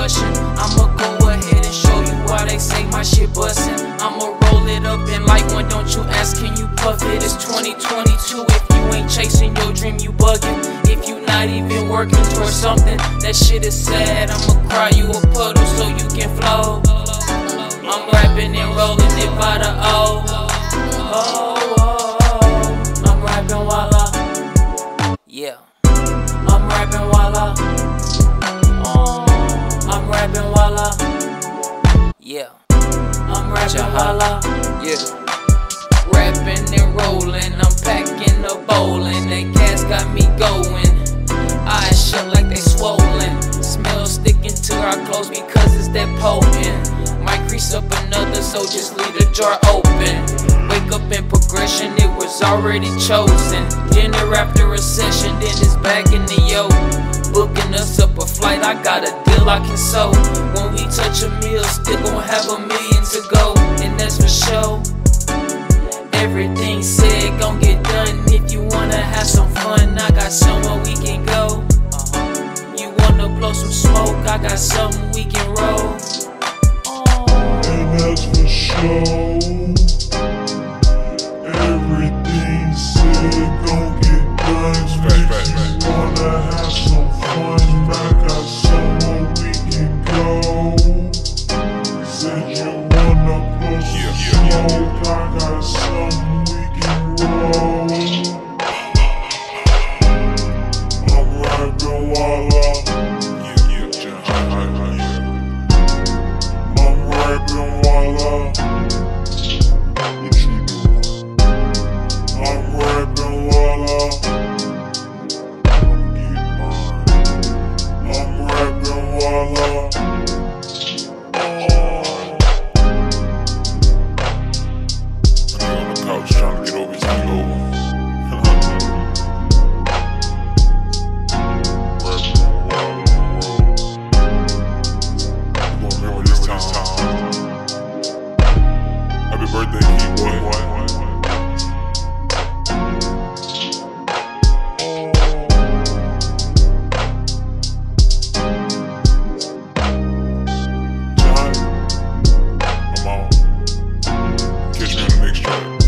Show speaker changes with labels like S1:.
S1: blushing. I'ma go ahead and show you why they say my shit bustin'. I'ma roll it up and light one, don't you ask, can you puff it? It's 2022, if you ain't chasing your dream, you bugging. If you not even working towards something, that shit is sad. I'ma cry you a puddle so you can flow. I'm rapping and rolling it by the O. I'm rapping while yeah. I'm rapping while I'm rapping while yeah. I'm rapping while yeah. Rapping and rolling, I'm packing a bowling. That gas got me going. Eyes shut like they swollen. Smell sticking to our clothes because it's that potent. Might grease up another, so just leave the jar open. Wake up in progression, it was already chosen. Dinner after a session, then it's back in the yo. Booking us up a flight, I got a deal I can sew. When we touch a meal, still gon' have $1 million to go. And that's for sure. Everything said gon' get done. If you wanna have some fun, I got somewhere we can go. You wanna blow some smoke, I got something we can roll.
S2: And that's for sure. Everything said gon' get done. If you wanna have some fun, I got somewhere we can go. Said you wanna blow some smoke, I got something we can roll. I'm rapping while I'm rapping while what you doing? I'm rapping while get mine. I'm rapping while I'm on the couch trying to get over his hangover. Happy birthday, Hvpe. John, I'm on. Catch me on the next track.